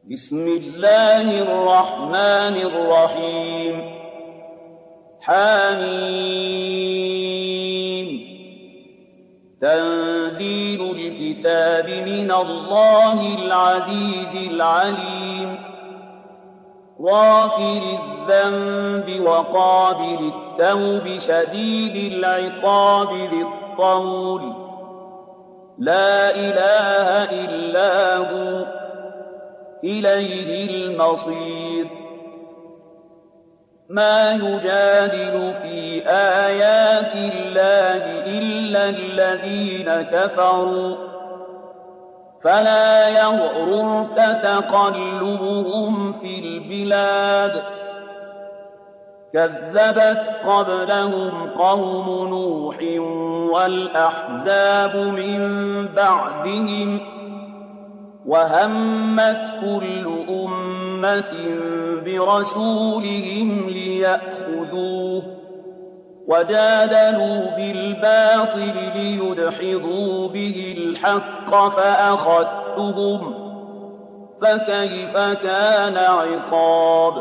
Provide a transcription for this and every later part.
بسم الله الرحمن الرحيم حميم تنزيل الكتاب من الله العزيز العليم غافر الذنب وقابل التوب شديد العقاب ذي الطول لا إله إلا هو إليه المصير ما يجادل في آيات الله إلا الذين كفروا فلا يغررك تقلبهم في البلاد كذبت قبلهم قوم نوح والأحزاب من بعدهم وهمت كل أمة برسولهم ليأخذوه وجادلوا بالباطل ليدحضوا به الحق فأخذتهم فكيف كان عقاب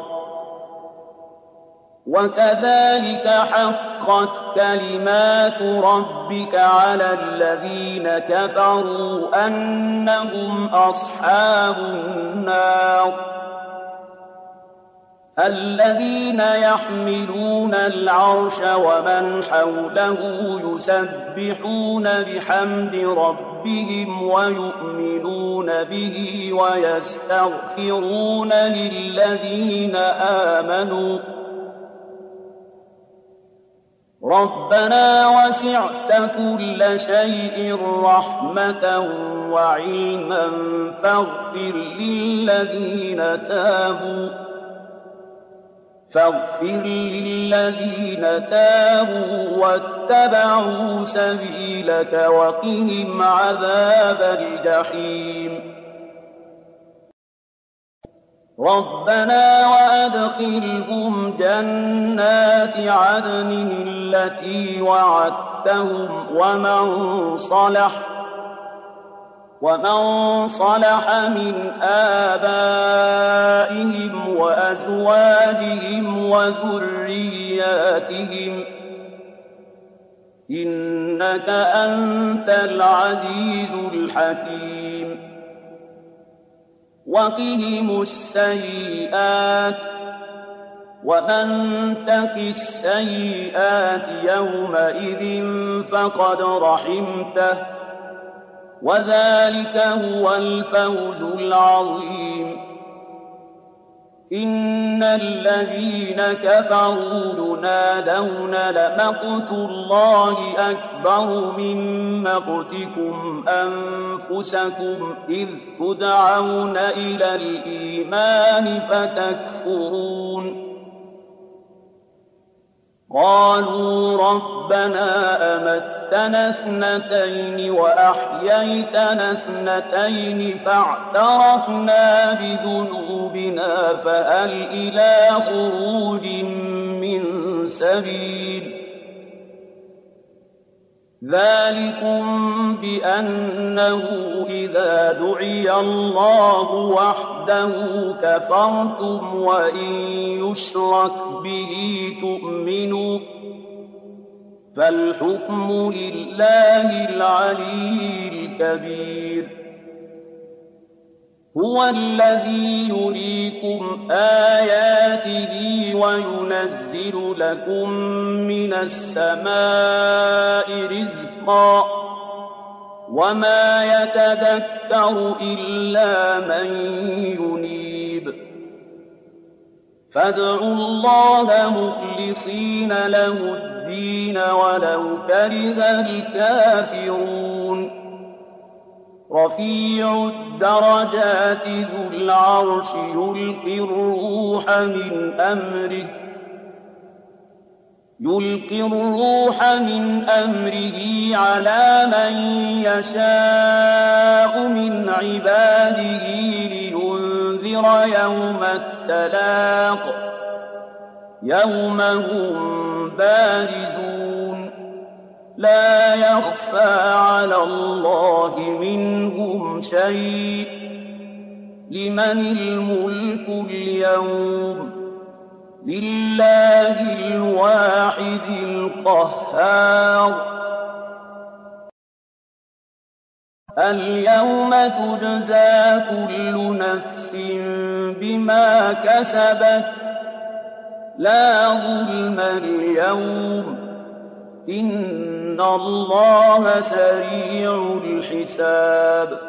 وكذلك حقت كلمات ربك على الذين كفروا أنهم أصحاب النار الذين يحملون العرش ومن حوله يسبحون بحمد ربهم ويؤمنون به ويستغفرون للذين آمنوا ربنا وسعت كل شيء رحمة وعلما فاغفر للذين تابوا واتبعوا سبيلك وقهم عذاب الجحيم ربنا وأدخلهم جنات عدن التي وعدتهم ومن صلح من آبائهم وأزواجهم وذرياتهم إنك أنت العزيز الحكيم وقهم السيئات ومن تق السيئات يومئذ فقد رحمته وذلك هو الفوز العظيم إن الذين كفروا ينادون لمقت الله أكبر من مقتكم أنفسكم إذ تدعون إلى الإيمان فتكفرون قالوا ربنا أمتنا اثنتين وأحييتنا اثنتين فاعترفنا بذنوبنا فهل إلى خروج من سبيل ذلكم بأنه إذا دعي الله وحده كفرتم وإن يشرك به تؤمنوا فالحكم لله العلي الكبير هو الذي يريكم آياته وينزل لكم من السماء رزقا وما يتذكر إلا من ينيب فادعوا الله مخلصين له الدين ولو كره الكافرون رفيع الدرجات ذو العرش يلقي الروح من أمره على من يشاء من عباده لينذر يوم التلاق يوم هم بارزون لا يخفى على الله منهم شيء لمن الملك اليوم لله الواحد القهار اليوم تجزى كل نفس بما كسبت لا ظلم اليوم إن الله سريع الحساب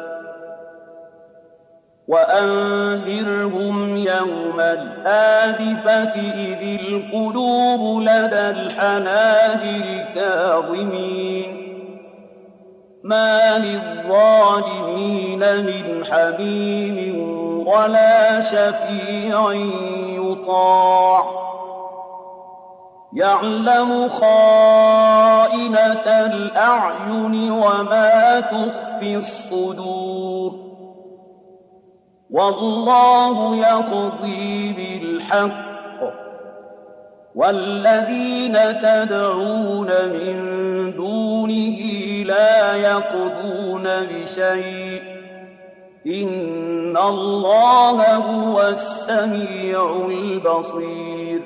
وأنذرهم يوم الآزفة إذ القلوب لدى الحناجر كاظمين ما للظالمين من حميم ولا شفيع يطاع يعلم خائنة الأعين وما تخفي الصدور والله يقضي بالحق والذين تدعون من دونه لا يقضون بشيء إن الله هو السميع البصير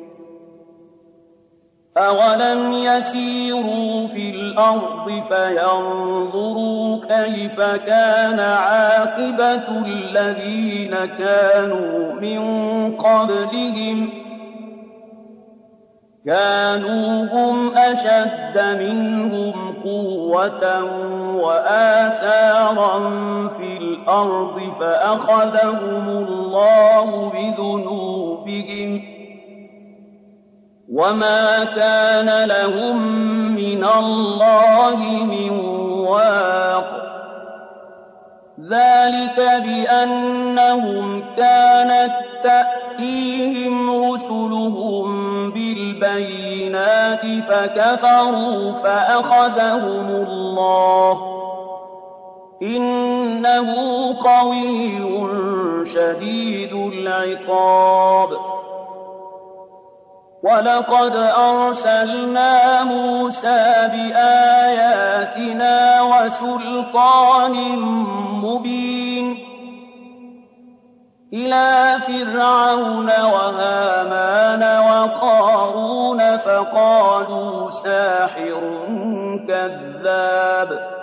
أولم يسيروا في الأرض فينظروا كيف كان عاقبة الذين كانوا من قبلهم كانوا هم أشد منهم قوة وآثارا في الأرض فأخذهم الله بذنوبهم وما كان لهم من الله من واق ذلك بأنهم كانت تأتيهم رسلهم بالبينات فكفروا فأخذهم الله إنه قوي شديد العقاب ولقد أرسلنا موسى بآياتنا وسلطان مبين إلى فرعون وهامان وقارون فقالوا ساحر كذاب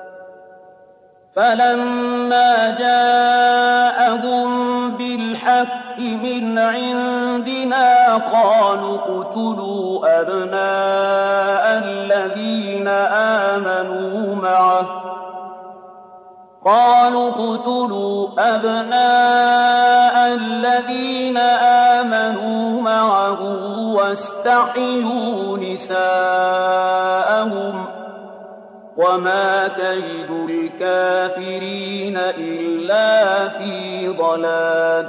فلما جاءهم بالحق من عندنا قالوا اقتلوا أبناء الذين آمنوا معه واستحيوا نساءهم وما كيد الكافرين إلا في ضلال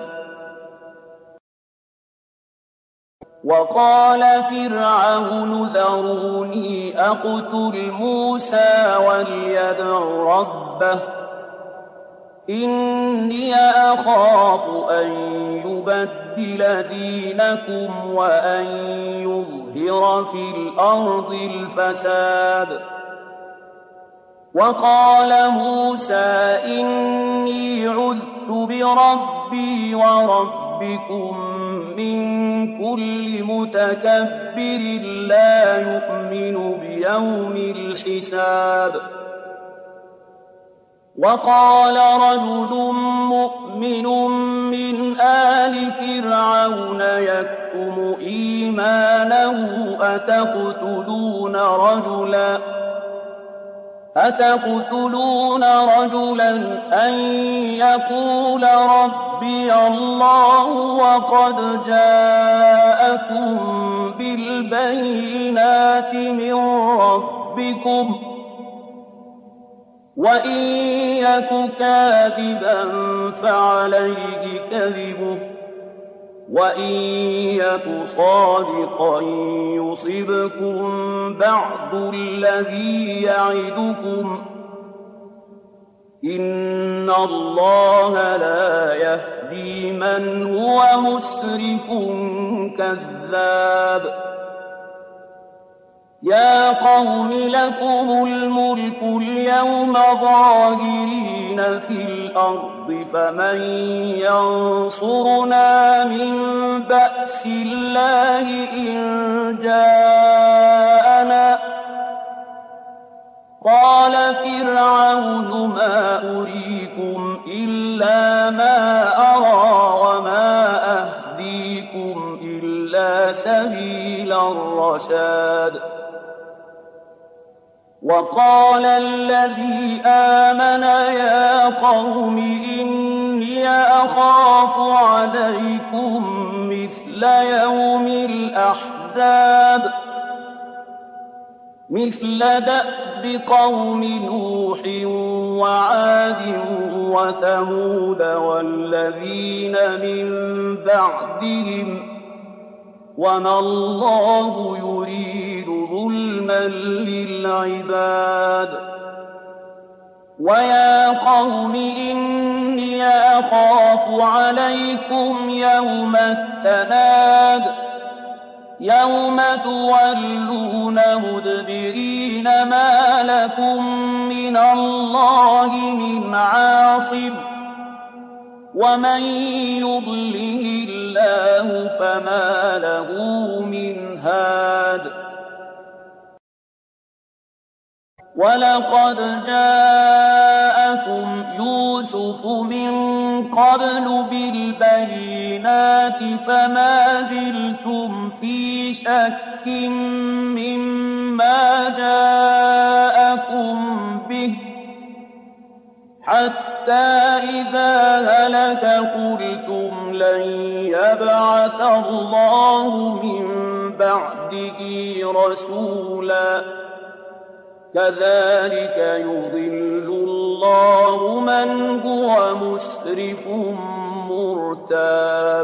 وقال فرعون ذروني أقتل موسى وليدع ربه إني أخاف أن يبدل دينكم وأن يظهر في الأرض الفساد وقال موسى إني عذت بربي وربكم من كل متكبر لا يؤمن بيوم الحساب وقال رجل مؤمن من آل فرعون يكتم إيمانه أتقتلون رجلا أن يقول ربي الله وقد جاءكم بالبينات من ربكم وإن يك كاذبا فعليه كذبه وإن يك صادقا يصبكم بعض الذي يعدكم إن الله لا يهدي من هو مسرف كذاب يَا قَوْمِ لَكُمُ الْمُلْكُ الْيَوْمَ ظَاهِرِينَ فِي الْأَرْضِ فَمَن يَنصُرُنَا مِن بَأْسِ اللَّهِ إِن جَاءَنَا ۚ قَالَ فِرْعَوْنُ مَا أُرِيكُمْ إِلَّا مَا أَرَىٰ وَمَا أَهْدِيكُمْ إِلَّا سَبِيلَ الرَّشَادِ وَقَالَ الَّذِي آمَنَ يَا قَوْمِ إِنِّي أَخَافُ عَلَيْكُم مِّثْلَ يَوْمِ الْأَحْزَابِ مِثْلَ دَأْبِ قَوْمِ نُوحٍ وَعَادٍ وَثَمُودَ وَالَّذِينَ مِن بَعْدِهِمْ ۚ وَمَا اللَّهُ يُرِيدُ ظُلْمًا لِّلْعِبَادِ وَيَا قَوْمِ إِنِّي أَخَافُ عَلَيْكُمْ يَوْمَ التَّنَادِ يَوْمَ تُوَلُّونَ مُدْبِرِينَ مَا لَكُم مِّنَ اللَّهِ مِنْ عَاصِمٍ وَمَن يُضْلِلِ اللَّهُ فَمَا لَهُ مِنْ هَادٍ وَلَقَدْ جَاءَكُمْ يُوسُفُ مِن قَبْلُ بِالْبَيِّنَاتِ فَمَا زِلْتُمْ فِي شَكٍّ مِّمَّا جَاءَكُم بِهِ حَتَّىٰ إِذَا هَلَكَ قُلْتُمْ لَن يَبْعَثَ اللَّهُ مِن بَعْدِهِ رَسُولًا ۚ كَذَٰلِكَ يُضِلُّ اللَّهُ مَنْ هُوَ مُسْرِفٌ مُّرْتَابٌ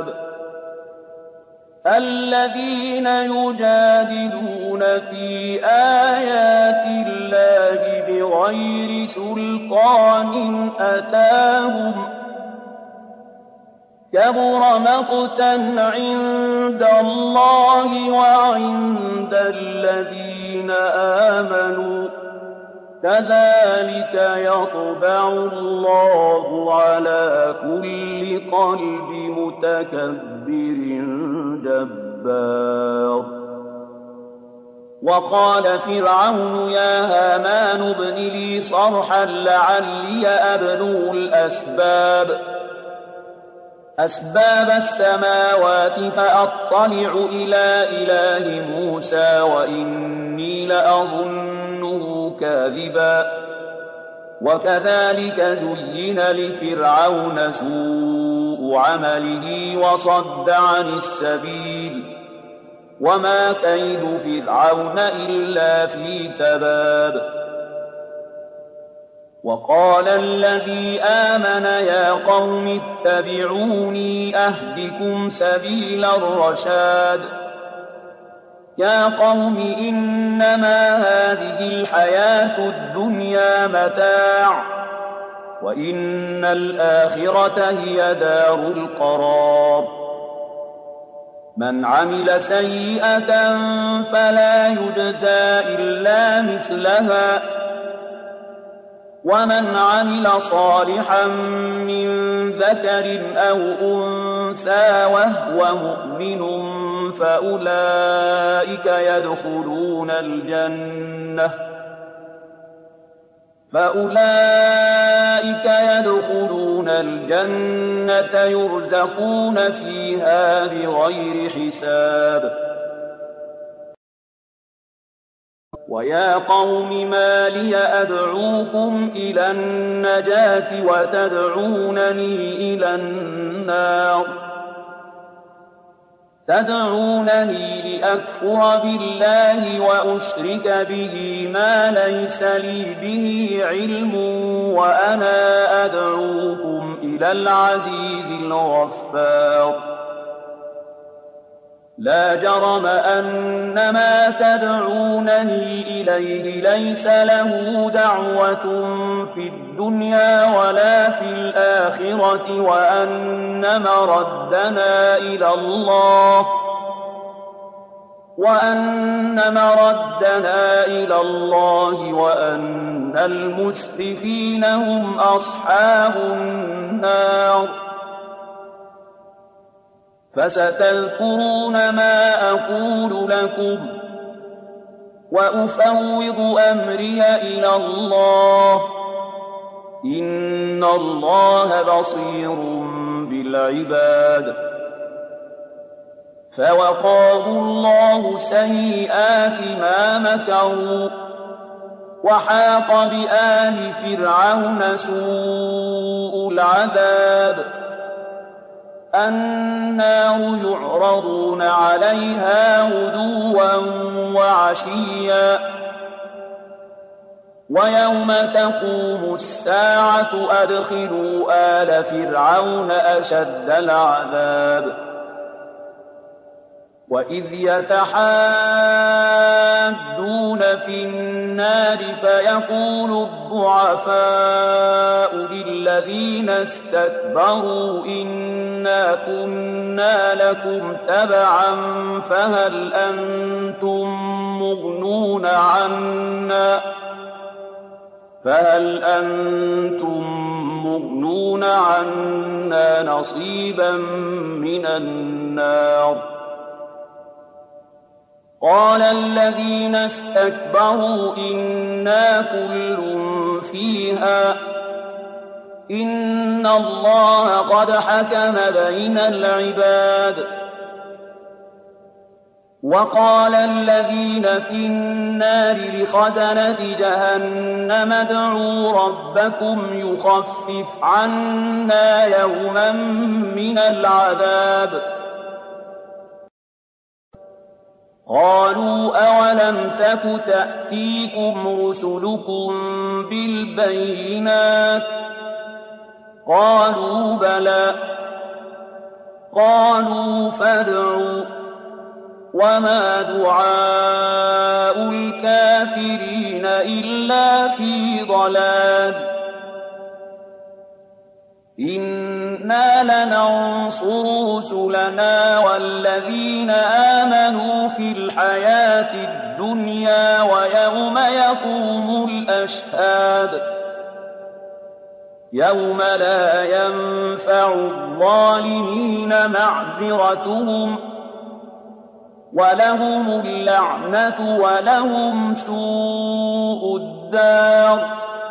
الَّذِينَ يُجَادِلُونَ فِي آيَاتِ اللَّهِ بِغَيْرِ سُلْطَانٍ أَتَاهُمْ ۖ كَبُرَ مَقْتًا عِندَ اللَّهِ وَعِندَ الَّذِينَ آمَنُوا ۚ كَذَٰلِكَ يَطْبَعُ اللَّهُ عَلَىٰ كُلِّ قَلْبِ مُتَكَبِّرٍ جَبَّارٍ وَقَالَ فِرْعَوْنُ يَا هَامَانُ ابْنِ لِي صَرْحًا لَّعَلِّي أَبْلُغُ أَسْبَابَ السَّمَاوَاتِ فَأَطَّلِعُ إِلَىٰ إِلَٰهِ مُوسَىٰ وَإِنِّي لَأَظُنُّهُ كَاذِبًا وَكَذَٰلِكَ زُيِّنَ لِفِرْعَوْنَ سُوءُ عَمَلِهِ وَصَدَّ عَنِ السَّبِيلِ وَمَا كَيْدُ فِرْعَوْنَ إِلَّا فِي تَبَابٍ وَقَالَ الَّذِي آمَنَ يَا قَوْمِ اتَّبِعُونِي أَهْدِكُمْ سَبِيلَ الرَّشَادِ يَا قَوْمِ إِنَّمَا هَٰذِهِ الْحَيَاةُ الدُّنْيَا مَتَاعٌ وَإِنَّ الْآخِرَةَ هِيَ دَارُ الْقَرَارِ مَنْ عَمِلَ سَيِّئَةً فَلَا يُجْزَىٰ إِلَّا مِثْلَهَا وَمَنْ عَمِلَ صَالِحًا مِّن ذَكَرٍ أَوْ أُنثَىٰ وَهُوَ مُؤْمِنٌ فَأُولَٰئِكَ يَدْخُلُونَ الْجَنَّةَ يُرْزَقُونَ فِيهَا بِغَيْرِ حِسَابٍ وَيَا قَوْمِ مَا لِيَ أَدْعُوكُمْ إِلَى النَّجَاةِ وَتَدْعُونَنِي إِلَى النَّارِ تَدْعُونَنِي لِأَكْفُرَ بِاللَّهِ وَأُشْرِكَ بِهِ مَا لَيْسَ لِي بِهِ عِلْمٌ وَأَنَا أَدْعُوكُمْ إِلَى الْعَزِيزِ الْغَفَّارِ لَا جَرَمَ أَنَّ مَا تَدْعُونَنِي إِلَيْهِ لَيْسَ لَهُ دَعْوَةٌ فِي الدُّنْيَا وَلَا فِي الْآخِرَةِ وَأَنَّ مَرَدَّنَا إِلَى اللَّهِ ۚ وَإِنَّ الْآخِرَةَ هِيَ دَارُ الْقَرَارِ مَنْ عَمِلَ صَالِحًا مِّن ذَكَرٍ أَوْ أُنثَىٰ وَهُوَ مُؤْمِنٌ فَأُولَٰئِكَ يَدْخُلُونَ الْجَنَّةَ يُرْزَقُونَ فِيهَا بِغَيْرِ حِسَابٍ وَيَا قَوْمِ مَا لِيَ أَدْعُوكُمْ إِلَى النَّجَاةِ وَتَدْعُونَنِي إِلَى النَّارِ تَدْعُونَنِي لِأَكْفُرَ بِاللَّهِ وَأُشْرِكَ بِهِ مَا لَيْسَ لِي بِهِ عِلْمٌ وَأَنَا أَدْعُوكُمْ إِلَى الْعَزِيزِ الْغَفَّارِ لَا جَرَمَ أَنَّ مَا تَدْعُونَنِي إِلَيْهِ لَيْسَ لَهُ دَعْوَةٌ فِي الدُّنْيَا وَلَا فِي الْآخِرَةِ وَأَنَّ مَرَدَّنَا إِلَى اللَّهِ وأن مردنا إلى الله وأن المسرفين هم أصحاب النار فستذكرون ما أقول لكم وأفوض أمري إلى الله إن الله بصير بالعباد فوقاه الله سيئات ما مكروا وحاق بآل فرعون سوء العذاب النار يعرضون عليها غدوا وعشيا ويوم تقوم الساعة أدخلوا آل فرعون أشد العذاب وإذ يتحاجون في النار فيقول الضعفاء للذين استكبروا إنا كنا لكم تبعا فهل أنتم مغنون عنا نصيبا من النار قال الذين استكبروا إنا كل فيها إن الله قد حكم بين العباد وقال الذين في النار لخزنة جهنم ادعوا ربكم يخفف عنا يوما من العذاب قالوا أولم تك تأتيكم رسلكم بالبينات قالوا بلى قالوا فادعوا وما دعاء الكافرين إلا في ضلال إنا لننصر رسلنا والذين آمنوا في الحياة الدنيا ويوم يقوم الأشهاد يوم لا ينفع الظالمين معذرتهم ولهم اللعنة ولهم سوء الدار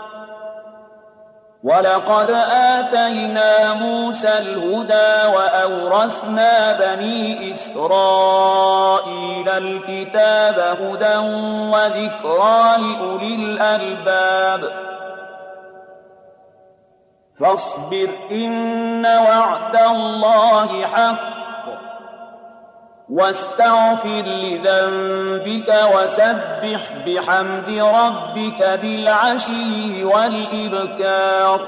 ولقد آتينا موسى الهدى وأورثنا بني إسرائيل الكتاب هدى وذكرى لأولي الألباب فاصبر إن وعد الله حق واستغفر لذنبك وسبح بحمد ربك بالعشي والإبكار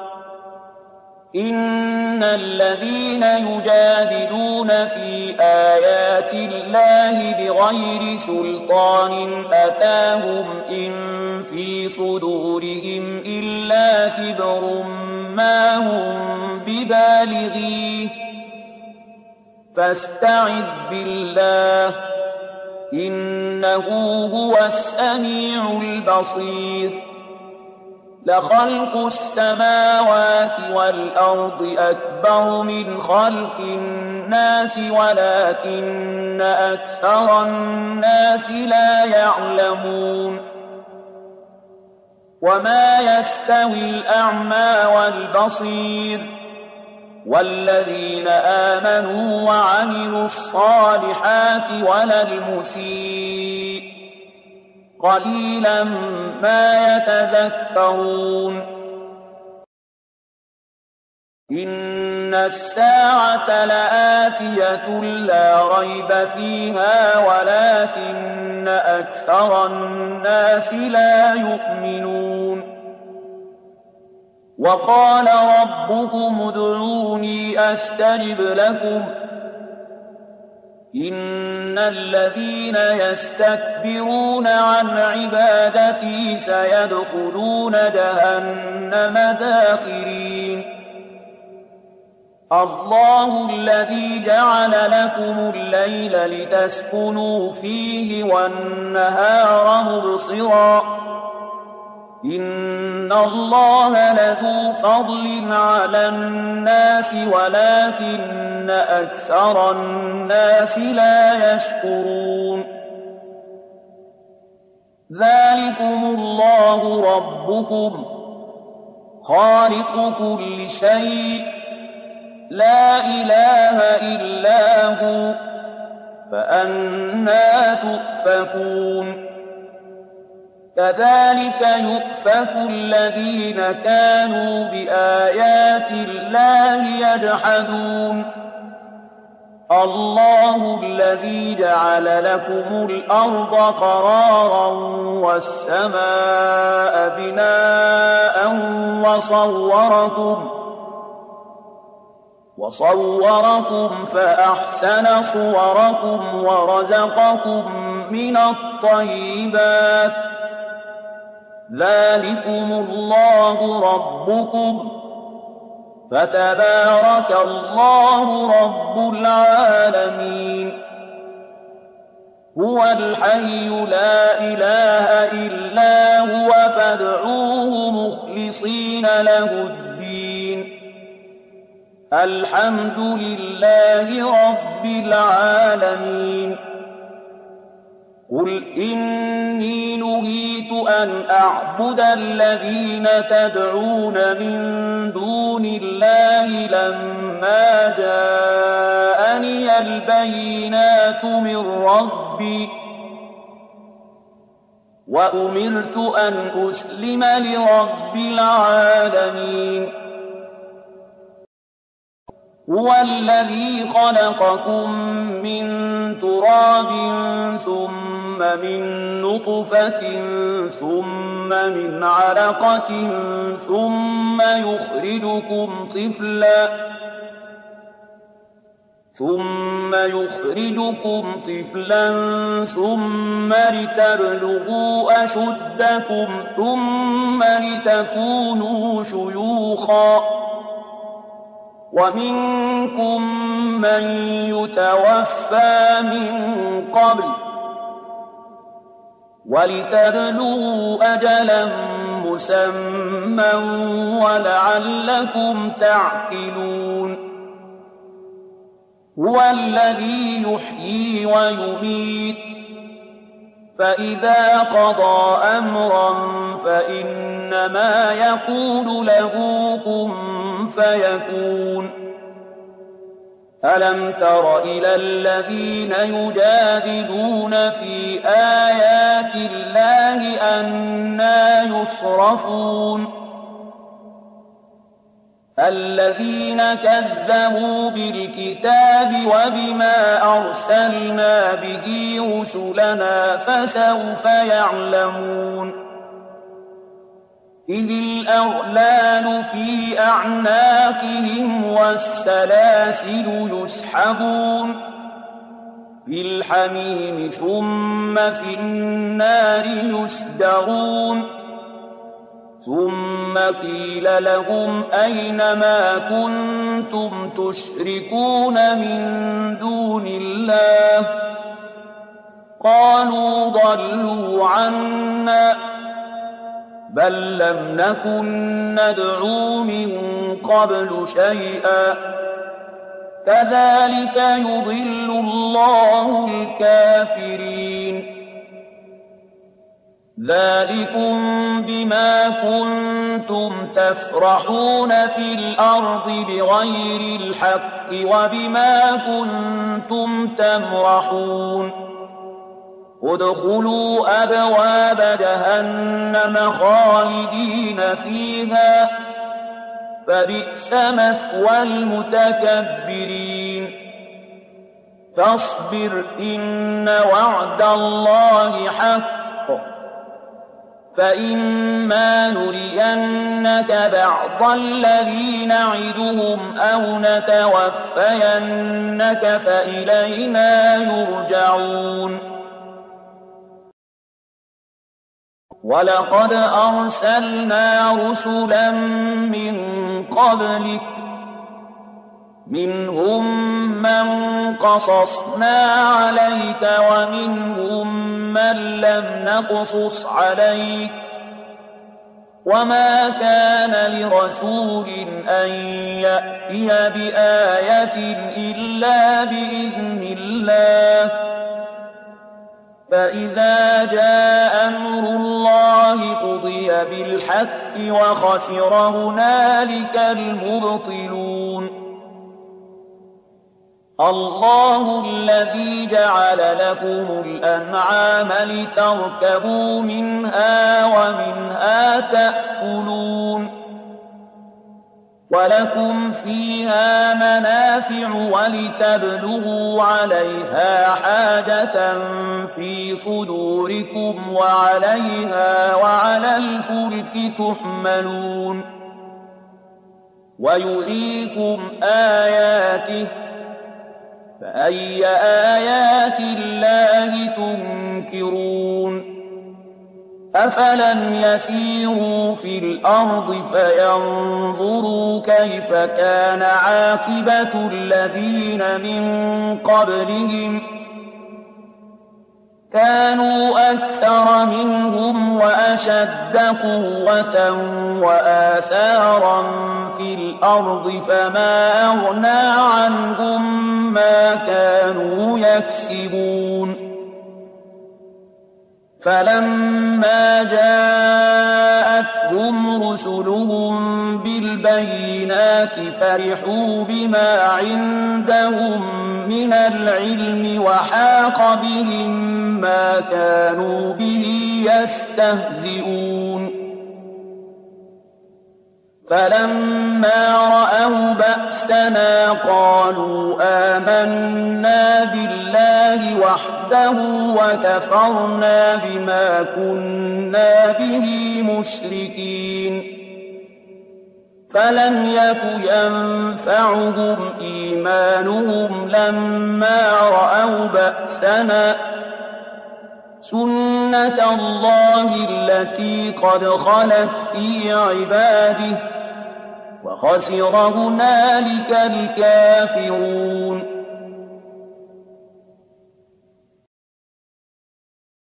إن الذين يجادلون في آيات الله بغير سلطان أتاهم إن في صدورهم إلا كبر ما هم ببالغيه فاستعذ بالله إنه هو السميع البصير لخلق السماوات والأرض أكبر من خلق الناس ولكن أكثر الناس لا يعلمون وما يستوي الأعمى والبصير والذين آمنوا وعملوا الصالحات ولا المسيء قليلا ما يتذكرون إن الساعة لآتية لا ريب فيها ولكن أكثر الناس لا يؤمنون وقال ربكم ادعوني أستجب لكم إن الذين يستكبرون عن عبادتي سيدخلون جهنم داخرين الله الذي جعل لكم الليل لتسكنوا فيه والنهار مبصرا إن الله لذو فضل على الناس ولكن أكثر الناس لا يشكرون ذلكم الله ربكم خالق كل شيء لا إله إلا هو فأنى تؤفكون كذلك يؤفك الذين كانوا بآيات الله يجحدون الله الذي جعل لكم الأرض قرارا والسماء بناء وصوركم فأحسن صوركم ورزقكم من الطيبات ذلكم الله ربكم فتبارك الله رب العالمين هو الحي لا إله إلا هو فادعوه مخلصين له الدين الحمد لله رب العالمين قل إني نهيت أن أعبد الذين تدعون من دون الله لما جاءني البينات من ربي وأمرت أن أسلم لرب العالمين هو الذي خلقكم من تراب ثم من نطفة ثم من علقة ثم يخرجكم طفلا ثم لتبلغوا أشدكم ثم لتكونوا شيوخا ومنكم من يتوفى من قبل ولتبلغوا أجلا مسمى ولعلكم تعقلون هو الذي يحيي ويميت فإذا قضى أمرا فإنما يقول له كن فيكون ألم تر إلى الذين يجادلون في آيات الله أنى يصرفون الذين كذبوا بالكتاب وبما أرسلنا به رسلنا فسوف يعلمون إذ الأغلال في أعناقهم والسلاسل يسحبون في الحميم ثم في النار يسجرون ثم قيل لهم أين ما كنتم تشركون من دون الله قالوا ضلوا عنا بل لم نكن ندعو من قبل شيئا كذلك يضل الله الكافرين ذلكم بما كنتم تفرحون في الأرض بغير الحق وبما كنتم تمرحون ادخلوا أبواب جهنم خالدين فيها فبئس مثوى المتكبرين فاصبر إن وعد الله حق فإما نرينك بعض الذي نعدهم أو نتوفينك فإلينا يرجعون ولقد أرسلنا رسلا من قبلك منهم من قصصنا عليك ومنهم من لم نقصص عليك وما كان لرسول أن يأتي بآية إلا بإذن الله فإذا جاء أمر الله قضي بالحق وخسر هنالك المبطلون الله الذي جعل لكم الأنعام لتركبوا منها ومنها تأكلون ولكم فيها منافع ولتبلغوا عليها حاجة في صدوركم وعليها وعلى الفلك تحملون ويريكم آياته فأي آيات الله تنكرون أفلم يسيروا في الأرض فينظروا كيف كان عاقبة الذين من قبلهم كانوا أكثر منهم وأشد قوة وآثارا في الأرض فما أغنى عنهم ما كانوا يكسبون فلما جاءتهم رسلهم بالبينات فرحوا بما عندهم من العلم وحاق بهم ما كانوا به يستهزئون فلما رأوا بأسنا قالوا آمنا بالله وحده وكفرنا بما كنا به مشركين فلم يك ينفعهم إيمانهم لما رأوا بأسنا سنة الله التي قد خلت في عباده وخسر هنالك الكافرون